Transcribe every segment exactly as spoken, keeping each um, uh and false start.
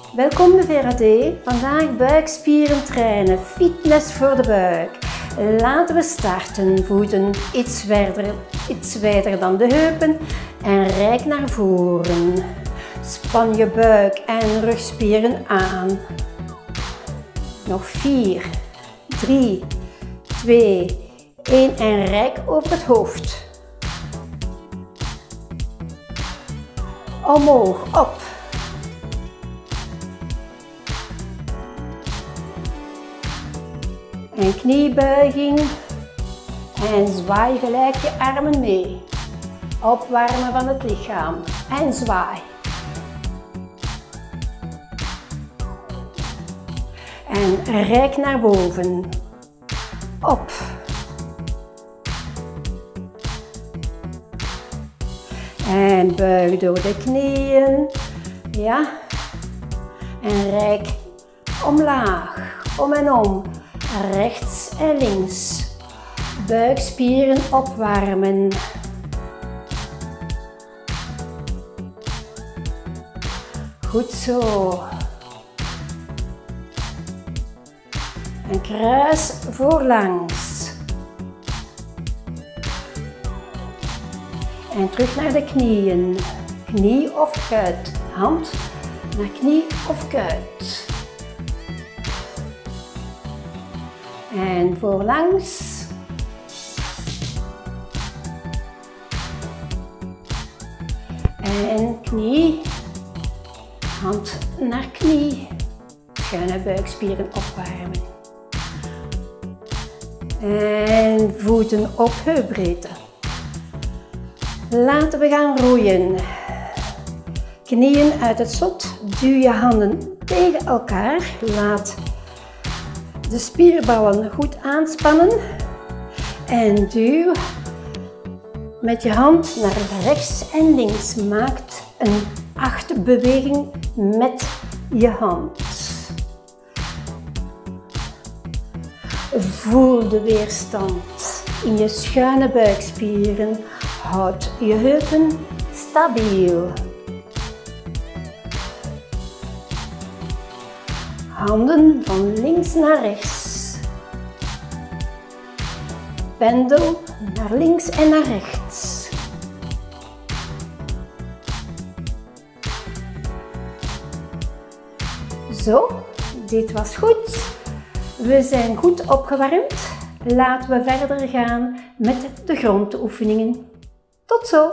Welkom bij Vera D. Vandaag buikspieren trainen, fitness voor de buik. Laten we starten. Voeten iets wijder, iets wijder dan de heupen en reik naar voren. Span je buik en rugspieren aan. Nog vier, drie, twee, één en reik over het hoofd. Omhoog, op. En kniebuiging. En zwaai gelijk je armen mee. Opwarmen van het lichaam. En zwaai. En reik naar boven. Op. En buig door de knieën. Ja. En reik omlaag. Om en om. Rechts en links. Buikspieren opwarmen. Goed zo. En kruis voorlangs. En terug naar de knieën. Knie of kuit. Hand naar knie of kuit. En voorlangs. En knie. Hand naar knie. Schuine buikspieren opwarmen. En voeten op heupbreedte. Laten we gaan roeien. Knieën uit het zot. Duw je handen tegen elkaar. Laat de spierballen goed aanspannen. En duw met je hand naar rechts en links. Maak een achterbeweging met je hand. Voel de weerstand in je schuine buikspieren. Houd je heupen stabiel. Handen van links naar rechts. Pendel naar links en naar rechts. Zo, dit was goed. We zijn goed opgewarmd. Laten we verder gaan met de grondoefeningen. Tot zo!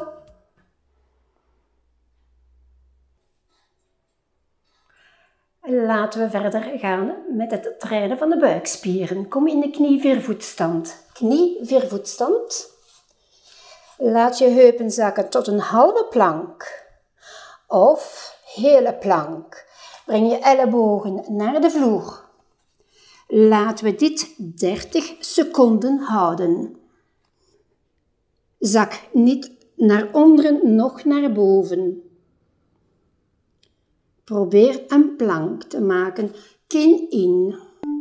Laten we verder gaan met het trainen van de buikspieren. Kom in de knie-viervoetstand. Knie-viervoetstand. Laat je heupen zakken tot een halve plank of hele plank. Breng je ellebogen naar de vloer. Laten we dit dertig seconden houden. Zak niet naar onderen, noch naar boven. Probeer een plank te maken. Kin in.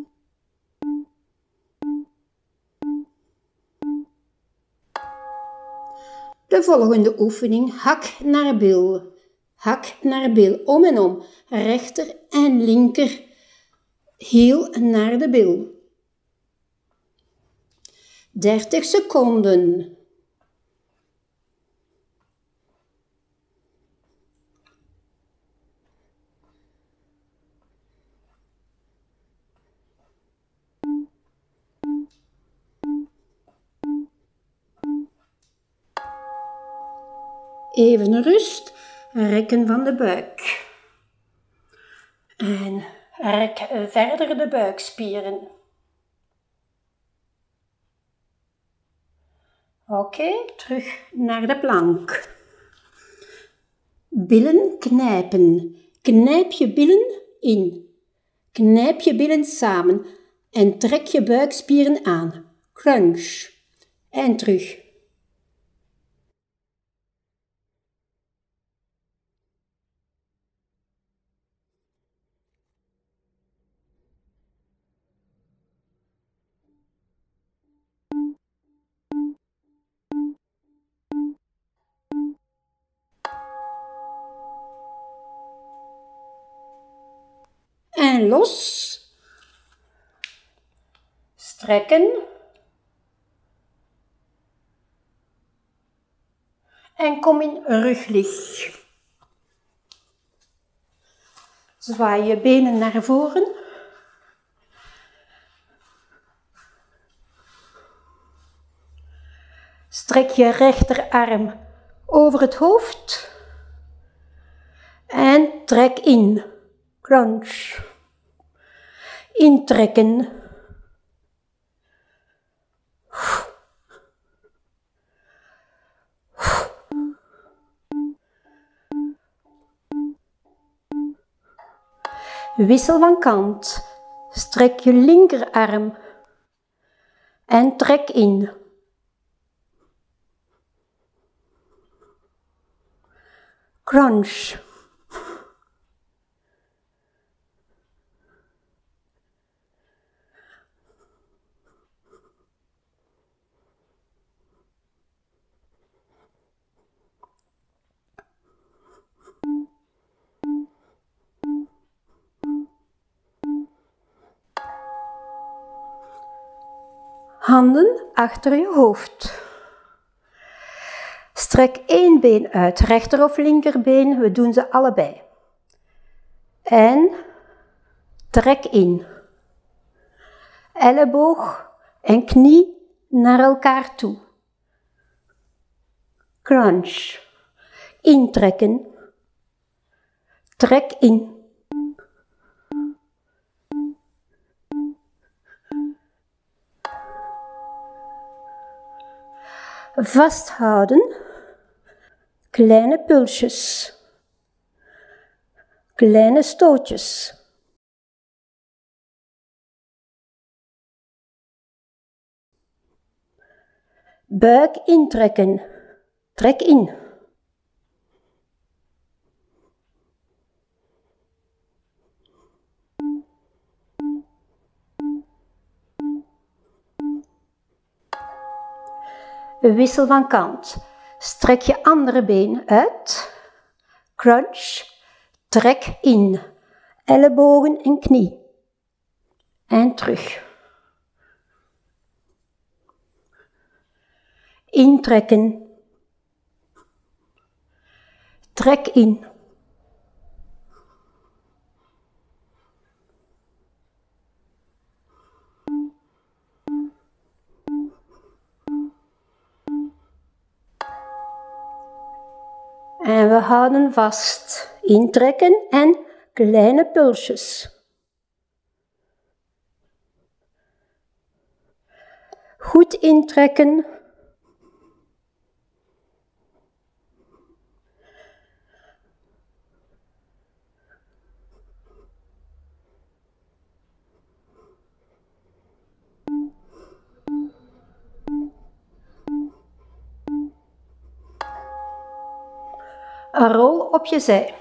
De volgende oefening, hak naar bil. Hak naar bil, om en om. Rechter en linker hiel naar de bil. dertig seconden. Even rust, rekken van de buik. En rek verder de buikspieren. Oké, okay, terug naar de plank. Billen knijpen. Knijp je billen in. Knijp je billen samen en trek je buikspieren aan. Crunch. En terug. en los. Strekken. En kom in ruglig. Zwaai je benen naar voren. Strek je rechterarm over het hoofd. En trek in. Crunch. Intrekken. Wissel van kant. Strek je linkerarm en trek in. Crunch. Handen achter je hoofd. Strek één been uit, rechter of linkerbeen, we doen ze allebei. En trek in. Elleboog en knie naar elkaar toe. Crunch. Intrekken. Trek in. Vasthouden. Kleine pulsjes. Kleine stootjes. Buik intrekken. Trek in. Wissel van kant. Strek je andere been uit. Crunch. Trek in. Ellebogen en knie. En terug. Intrekken. Trek in. En we houden vast. Intrekken en kleine pulsjes. Goed intrekken. Een rol op je zij.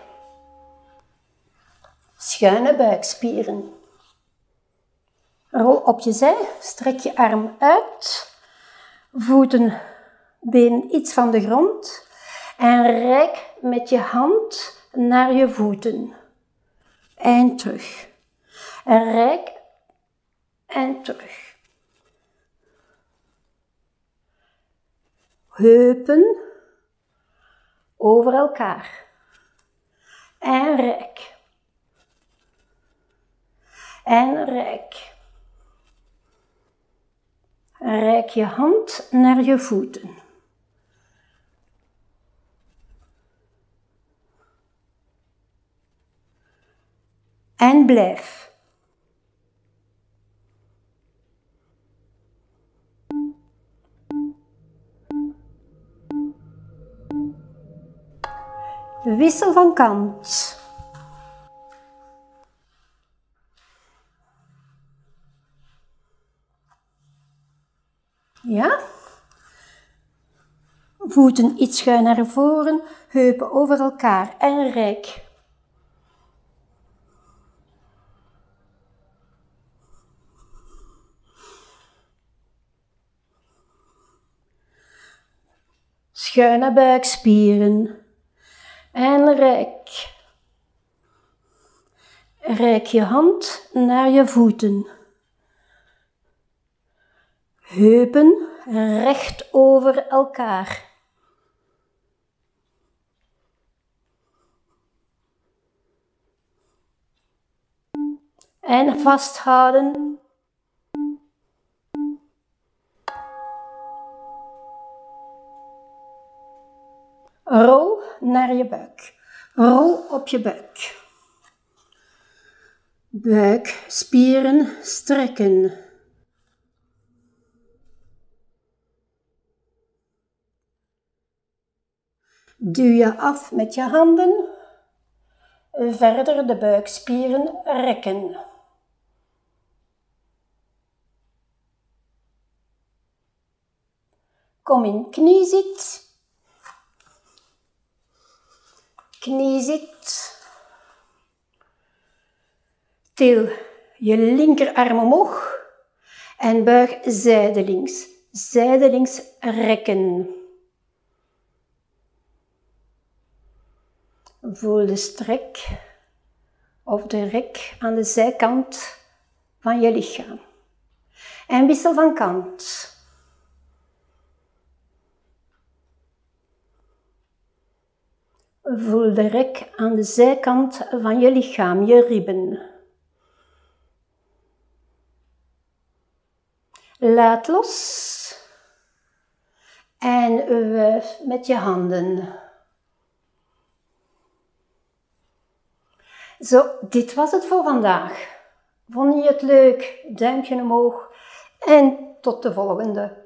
Schuine buikspieren. Rol op je zij, strek je arm uit. Voeten, benen iets van de grond. En reik met je hand naar je voeten. En terug. En reik en terug. Heupen over elkaar. En rek. En rek. Reik je hand naar je voeten. En blijf. Wissel van kant. Ja? Voeten iets schuin naar voren, heupen over elkaar en rek. Schuine buikspieren. En rek. Reik je hand naar je voeten. Heupen recht over elkaar. En vasthouden. Rol naar je buik. Rol op je buik. Buikspieren strekken. Duw je af met je handen. Verder de buikspieren rekken. Kom in kniezit. Kniezit. Til je linkerarm omhoog en buig zijdelings. Zijdelings rekken. Voel de strek of de rek aan de zijkant van je lichaam. En wissel van kant. Voel de rek aan de zijkant van je lichaam, je ribben. Laat los en wuif met je handen. Zo, dit was het voor vandaag. Vond je het leuk? Duimpje omhoog en tot de volgende.